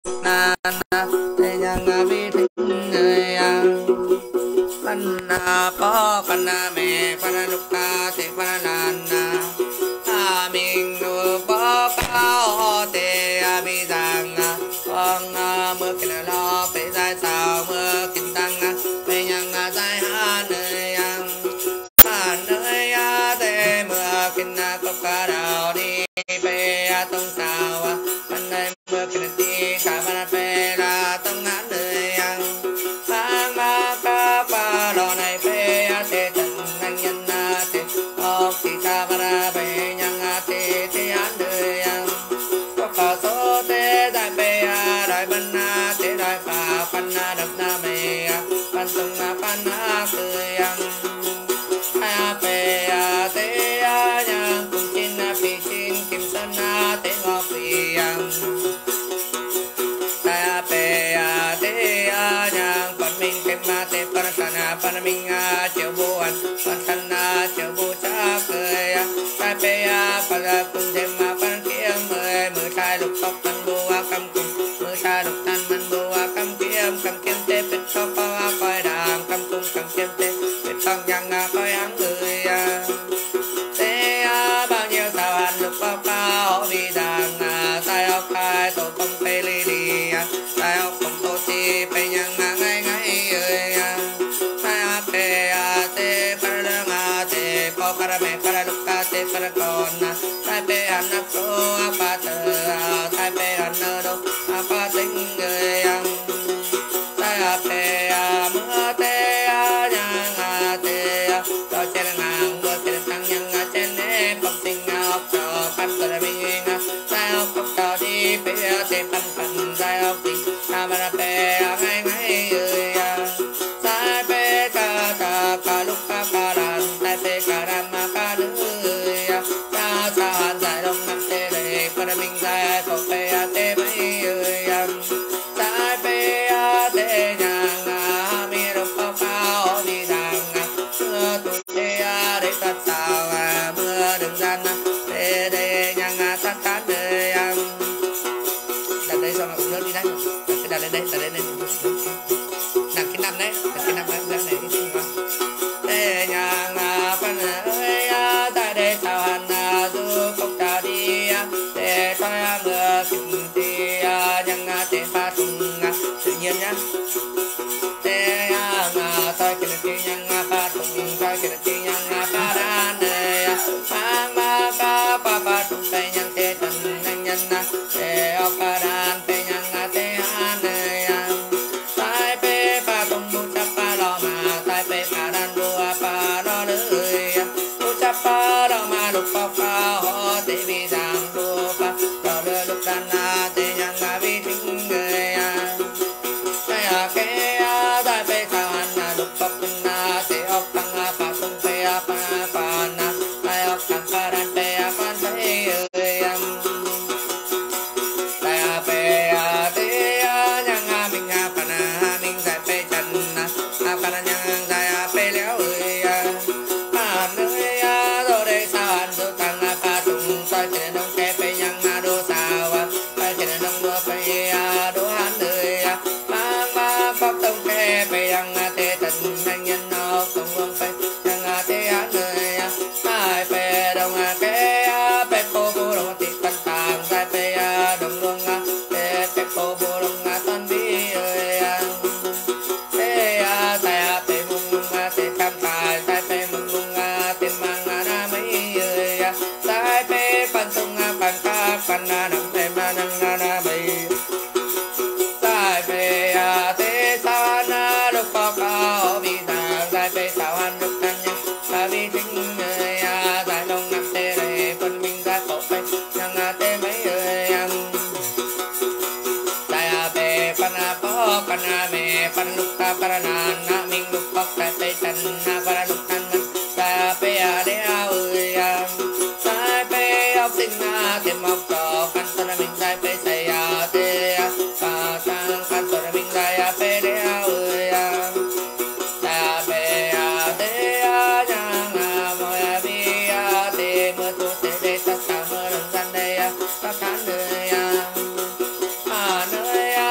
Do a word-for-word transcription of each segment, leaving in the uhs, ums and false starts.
na na thế nhang vi thích người pan na po pan na me pan na lục ca thế pan na na a mình nu po cao thế a bi giang con mưa kia lo pe dài sao mưa kinh tăng pe nhang dài ha nơi ha nơi thế mưa kinh cốc ca đào đi pe tông sao pan nơi mưa kinh ti cả pan pe là tông ngã nơi sang ma ca pa lo này pe thế trần anh nhân thế ốc ti ca pa pe nhang thế thế an nơi có cả số thế đại pe đại ban thế đại pa pan đập na me pan tông na pan cười hai pe thế nhang cùng chín phi chín kim sơn thế ngọc phi hai pe thế nhang pan minh kim thế pan sana pan minh chiều bu an pan sana chiều bu cha cười hai pe pan cùng thêm pan kiếm mười mười trai lục tóc pan bu cầm cùng mười trai lục tan man bu cầm kiếm cầm kiếm thế biết có có coi đàm cầm cung cầm kiếm thế biết thằng nhang coi áng người thế bao nhiêu sao hành lục bao cao vì đàng tai ốc khai tổ công pe li li tai ốc công tô ti pe nhang ngay ngay ơi hai pe te para langa te po para me para lục ca te para con tai pe an pro apa te tai pe an do apa tính người tai pe mưa te nhang te cho chen ngang mưa te tăng nhang chen ne bọc tình ốc cho pan para mình tai ốc cốc cho đi pe te pan pan tai ốc tình para pe ngay ngay ơi tai pe ca ca ca lục ca ca đàn tai pe ca đàn ma ca nữ ca sa han giải đông năm te để para mình giải có pe te mấy ơi tai pe te nhang mi ro pa pa đi đàng mưa tu te để ta sao mưa đừng gian để để nhang ta ta để đặt đây xong rồi đi đấy cái đặt lên đây đặt lên đây đặt cái năm đấy đặt cái năm đấy đặt này đi chung để nhang pan ơi tại đây sao hành du cốc trà đi để cho mưa kinh ti nhang te pha tung tự nhiên nhá để tôi kinh ti nhang pha tung tôi kinh ti nhang pha đan để mang ma ca pa pa tung tay nhang te trần nhanh nhân để ốc pa đan te nhang te an để tai pe pa tung bu cha pa lo ma tai pe pa đan bu pa lo nữ bu cha pa lo ma lục pa pa ho te bi giang bu pa lo le lục đan te nhang vi thính người tai ke tai pe sao an lục pa na te ốc tăng pa tung pe pa pa na tai ốc tăng pa đan pe pa thấy ơi tai pe te nhang mình pa na mình tai pe chân pa na nhang tai pe léo ơi à nơi đồ đây sao anh đồ tăng pa tung tôi trên đông ke pe nhang đồ sao tôi trên đông đồ pe đồ hắn ơi mang ma pháp tông ke pe nhang te tình anh nhân ốc tông vương pe nhang te hắn ơi ai pe đông ke pe po bu đông ti pan tang tai pe đông đông te pe po bu đông tan bi ơi te tai pe mung mung te cam tai tai pe mung mung te mang na mấy ơi tai pe pan tung pan ka pan na nam pe ma nang na mấy tai pe te sao na lục pa ka vi ta tai pe sao han lục tan nhang ta vi thính ơi tai đông nam te để phân minh ra cổ pe nhang te mấy ơi tai pe pan po pan me pan lục ta pan na na minh lục pa tai pe tan na pan lục tan tai pe để ơi tai pe học sinh na te mọc to pan tan mình tai pe say te pa tan pan tan mình tai pe để ơi tai pe te nhang mo bi te mưa tu te để ta sa mưa đừng gian đây ta khán nơi à nơi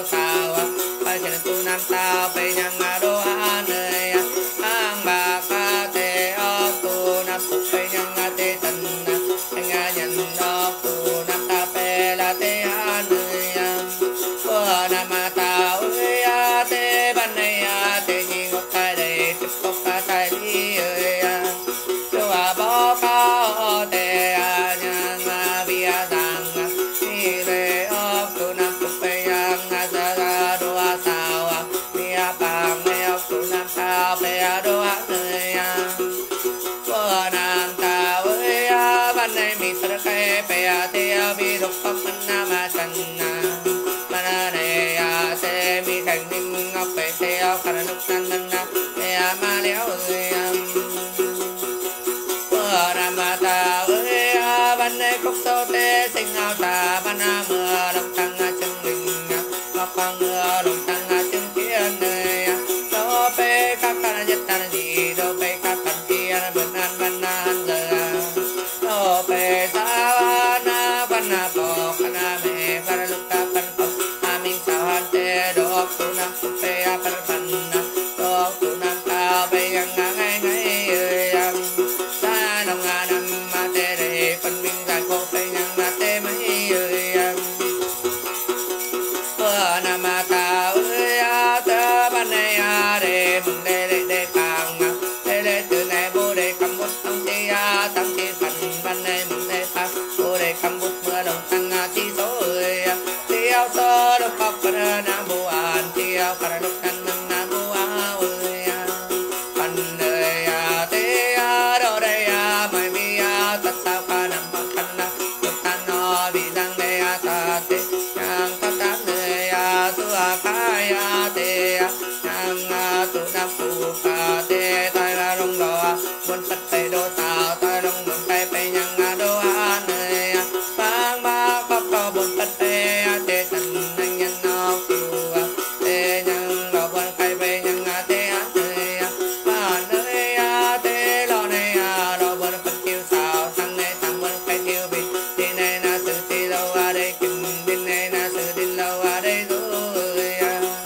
sao phải sẽ tu nam sao phải nhang đô an ơi ang bà ca te o tu nam phục phải nhang te tần anh nhận đó tu nam ta pe là te an ơi bữa nam ta ơi te ban này te nhị ngọc tai đây tiếp tục tai đi ơi cho à bao cao te nhang bia sang ni le o tu nam phục phải nhang sa ra đô sao bia bang le o tu nam sao pe đô ơi bữa nam ta ơi ban này mi sơ khai pe te bi độc pháp nam chân mana ne a se mi thành ninh ngọc pe te o khăn nục nan nan te ma léo ơi bữa nam ta ơi ban này cốc sâu te sinh ngao ta ban mưa lòng tăng chân mình ngọc quang mưa lòng tăng chân thiên ơi đô pe các khăn nhất tan gì đô pe các khăn thiên bên an ban an giờ đô pe sa na ban na bo khana me ban lục ta ban ko amin sao han te đô tu nam tu pe ban ban đô tu nam ta pe yang ngai ngai ơi sa nong nam ma te re pan minh ra ko pe yang ma te mai ơi bữa nam ta ơi ta ban này để mừng để để để càng để để từ này bố để cầm bút tăng chi tăng chi phần ban này mừng để ta bố để cầm bút mưa đồng tăng chi số ơi tiêu sơ đốc học phần nam bố an tiêu phần đốc tăng nam bố ơi phần đời thế đâu đây mày mi tất sao cả nam bắc khăn đốc tăng nó bị đang đây ta thế nhang ta ta đời tua khai te nhang tu nam phu ca te tai la rong đò buôn phật tây đô sao tai rong buôn kai pe nhang đô an ơi bang ba khóc đò buôn phật te te thần anh nhân nó phu te nhang đò buôn kai pe nhang te an ơi ban ơi te lo này đò buôn phật kêu sao thằng này thằng buôn kai kêu bị đi này na sự ti đâu ở đây kinh đi này na sự đi đâu ở đây rồi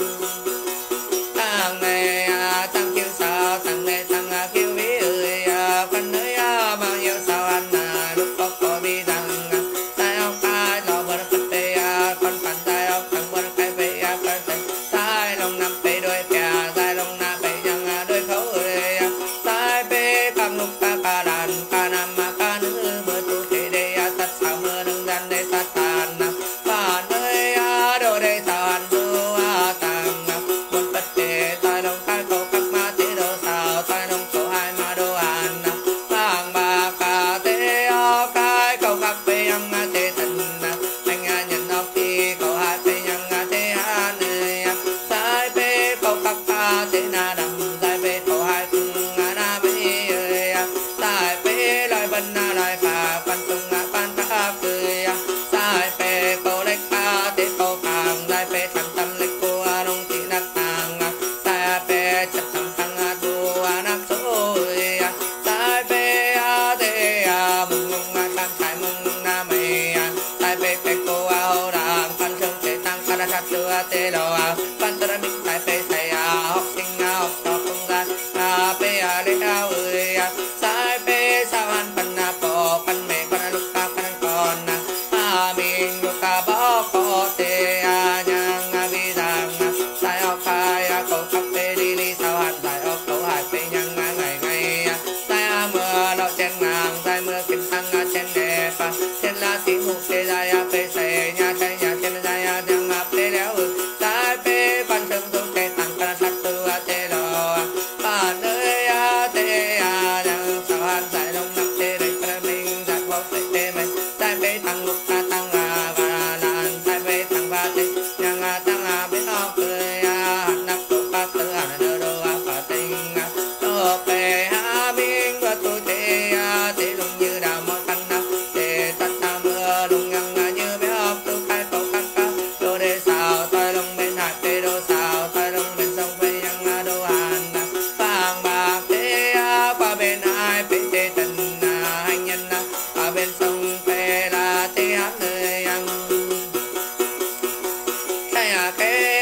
thằng này thằng kêu sao thằng này thằng kêu ví ơi con ơi bao nhiêu sao anh lúc có có bi rằng sai ông ta lo bớt phật tê con phản sai ông thằng bớt cái về con sai sai lòng nằm pe đôi kè sai lòng nằm pe nhang đôi khấu ơi sai pe cầm lúc ta ca đàn ca nam ca nữ mưa tu thế đây sát sao mưa nương gian đây sát tàn bạn ơi đồ đây sao anh du tàng buồn phật tê tai lòng khai cầu các ma thế đồ sao tai lòng cầu hai ma đồ an vàng ba ca thế o khai cầu các pe yang thế thần anh nhận học thì cầu hai pe yang thế an ơi sai pe cầu các ca thế na đầm sai pe cầu hai cung na mấy ơi sai pe lại vân na lại phà quan tung ban ta cười sai pe cầu lệch ca thế cầu càng sai pe thằng tâm lệch cô nông thị nát tàng sai pe chặt thằng thằng tu nát số ơi sai pe thế mừng mừng tan thái mừng na mày sai pe pe cô hậu đàn phan sông thế tăng phan sát chưa thế đâu phan tơ minh sai pe sai học sinh học trò không gian pe lê ao ơi sai pe sao han phan na po phan mẹ phan lục ta phan con mình lục ta bao có te nhang vi rằng sai học khai cầu khắp pe đi đi sao han sai học cầu hai pe nhang ngày ngày sai mưa đậu chen ngang sai mưa kinh tăng chen đẹp chen la tí mục te dài pe sai nhà sai nhà chen dài đang pe léo sai pe phan sông sông te tăng phan sát tu te lo bạn ơi te nhang sao han sai long nắp te đầy phan minh giặc bao te te mày sai pe tăng lục ta tăng và lan sai pe tăng ba te nhang tăng bên học cười nắp tu pa tư đơ đô pa tinh đô pe ha minh và tu te te lùng như đào mơ căn te tát ta mưa lùng ngang như bé học tu khai cầu các ca đô đề sao tai long bên hạt te đô sao tai long bên sông pe nhang đô an vàng bạc te qua bên ai pe te tần hành nhân qua bên sông pe là te hát nơi ăn sai à cái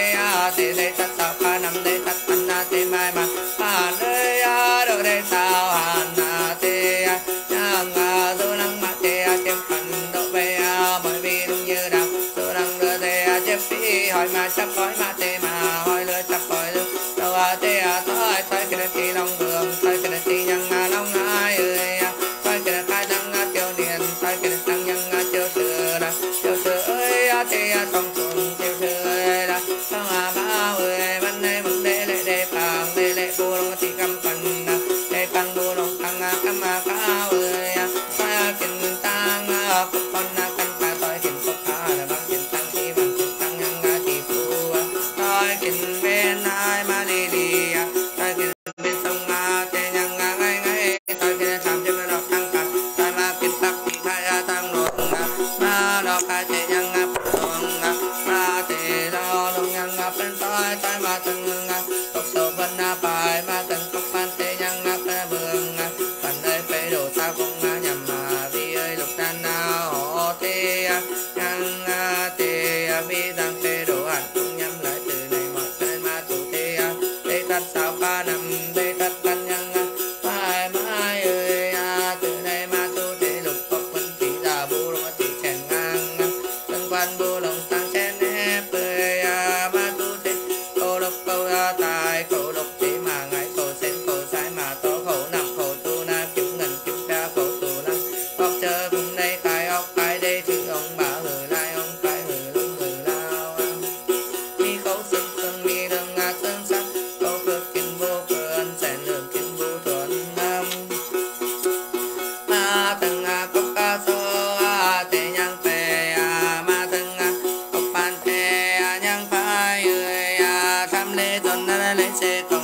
tê a tê tê tát sao pa nam tê tát pan na tê mai ma han tê a đô tê sao han na tê a nhang a du năng ma tê a chém phần độ bê a mọi vì đúng như đạo du năng đưa tê a chép phi hỏi ma chấp hỏi ma tê ma hỏi lừa chấp hỏi lừa đâu a tê a thôi thôi cái này long đường thôi cái này nhang a long ai ơi thôi cái này khai tăng a tiêu niên thôi cái này tăng nhang a tiêu thừa là tiêu thừa ơi a tê a song cùng tiêu thừa ơi là song a ba ơi văn đây mừng đây lệ đây phàng đây lệ bu long ti cam phần đây phàng bu long phàng a cam a cao ơi thôi a kinh tăng a cục con a căn ta thôi kinh cục a là bằng kinh tăng thì bằng kinh tăng nhang a ti phu thôi kinh bên ai ma đi đi thôi kinh bên sông a tê nhang a ngay ngay thôi kinh tham trên nó tăng cả thôi ma kinh tắc thì khai a tăng luôn ma nó khai tê nhang a luôn ma tê nó luôn nhang a bên thôi thôi ma tăng a cốc sâu bên a bài ma tăng cốc ban tê nhang a bên bường phần ơi phê đồ sao không a nhầm mà vi ơi lục đan a hộ tê nhang a tê vi tăng phê đồ hạt cũng nhắm lại từ này mọi nơi ma tụ tê tê tát sao ba năm tê tát căn nhang a mai mai ơi a từ này ma tụ tê lục cốc vẫn chỉ là bu long chỉ chèn ngang tân quan bu long tăng chèn ép ơi a ma tụ tê câu lộc câu a tài câu lộc chỉ mà ngày câu sen câu sai mà to khẩu nằm khẩu tu na chúng ngần chúng ta khẩu tu na học chờ vùng đây khai ốc khai đây chứ ông bảo người lai ông khai người lưng người lao mi khẩu sưng sưng mi đường a sưng sắc câu phước kinh vô cơn sẹn đường kinh vô thuận nam ma từng a cốc a so a tê nhang phê a ma từng a cốc ban tê a nhang phai ơi a tham lê tuần a lê xe cầu